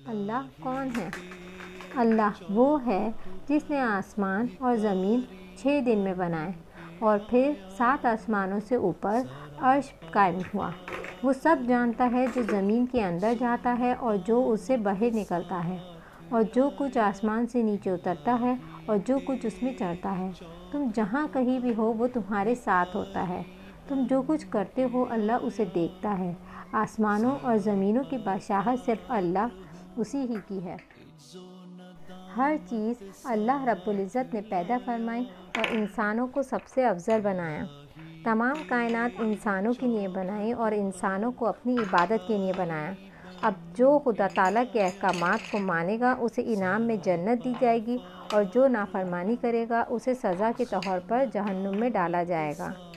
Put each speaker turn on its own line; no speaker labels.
अल्लाह कौन है? अल्लाह वो है जिसने आसमान और ज़मीन 6 दिन में बनाए और फिर 7 आसमानों से ऊपर अर्श कायम हुआ। वो सब जानता है जो ज़मीन के अंदर जाता है और जो उससे बाहर निकलता है, और जो कुछ आसमान से नीचे उतरता है और जो कुछ उसमें चढ़ता है। तुम जहाँ कहीं भी हो वो तुम्हारे साथ होता है। तुम जो कुछ करते हो अल्लाह उसे देखता है। आसमानों और ज़मीनों की बादशाहत सिर्फ अल्लाह उसी ही की है। हर चीज़ अल्लाह रब्बुल इज़्ज़त ने पैदा फरमाई और इंसानों को सबसे अफजल बनाया। तमाम कायनात इंसानों के लिए बनाई और इंसानों को अपनी इबादत के लिए बनाया। अब जो खुदा ताला के अहकामात को मानेगा उसे इनाम में जन्नत दी जाएगी और जो नाफरमानी करेगा उसे सज़ा के तौर पर जहन्नुम में डाला जाएगा।